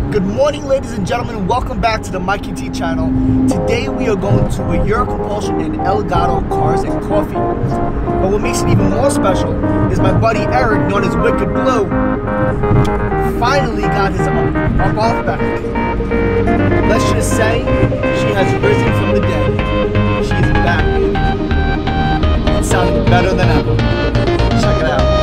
Good morning, ladies and gentlemen. Welcome back to the Mikey T channel. Today we are going to a Eurocompulsion and EL Gato cars and coffee. But what makes it even more special is my buddy Eric, known as Wicked Blue, finally got his up off back. Let's just say she has risen from the dead. She's back. It sounds better than ever. Check it out.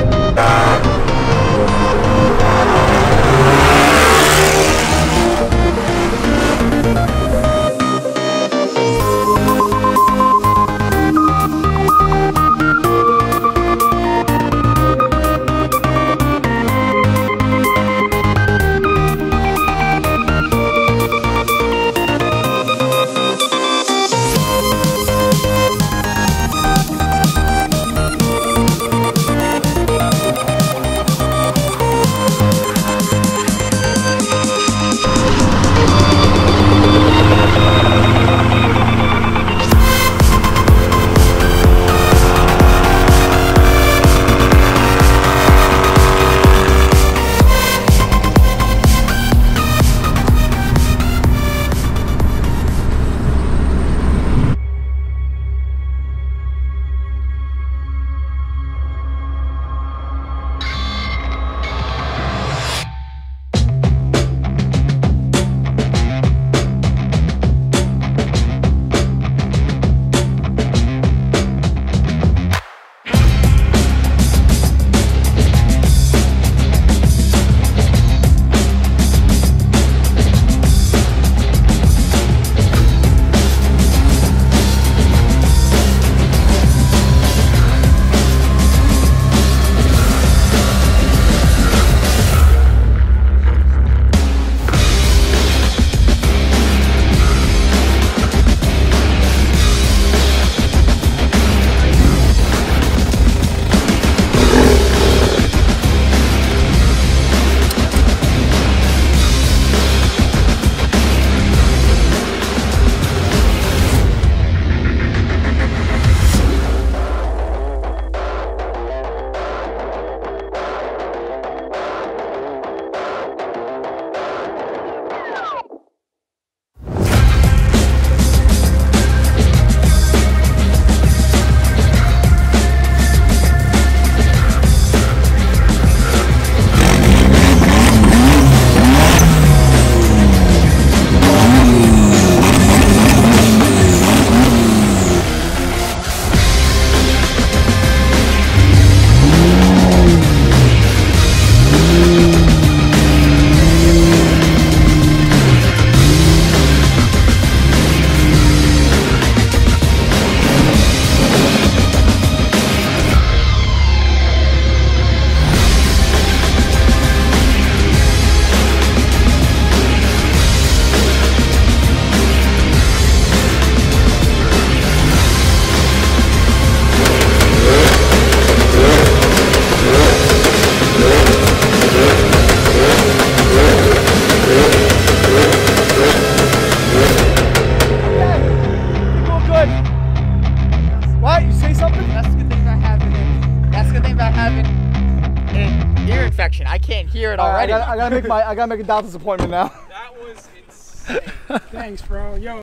Ear infection. I can't hear it already. I gotta make a doctor's appointment now. That was insane. Thanks, bro. Yo.